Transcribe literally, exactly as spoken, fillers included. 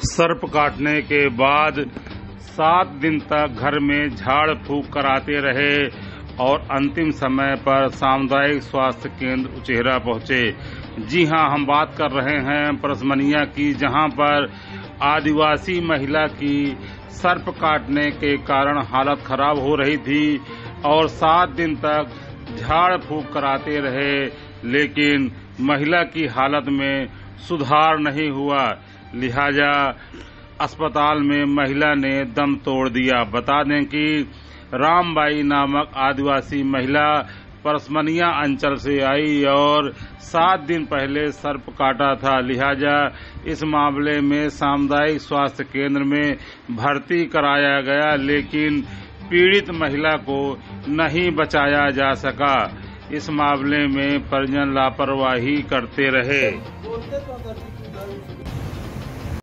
सर्प काटने के बाद सात दिन तक घर में झाड़ फूंक कराते रहे और अंतिम समय पर सामुदायिक स्वास्थ्य केंद्र उचेहरा पहुंचे। जी हां, हम बात कर रहे हैं परसमनिया की, जहां पर आदिवासी महिला की सर्प काटने के कारण हालत खराब हो रही थी और सात दिन तक झाड़ फूंक कराते रहे, लेकिन महिला की हालत में सुधार नहीं हुआ। लिहाजा अस्पताल में महिला ने दम तोड़ दिया। बता दें कि रामबाई नामक आदिवासी महिला परसमनिया अंचल से आई और सात दिन पहले सर्प काटा था। लिहाजा इस मामले में सामुदायिक स्वास्थ्य केंद्र में भर्ती कराया गया, लेकिन पीड़ित महिला को नहीं बचाया जा सका। इस मामले में परिजन लापरवाही करते रहे।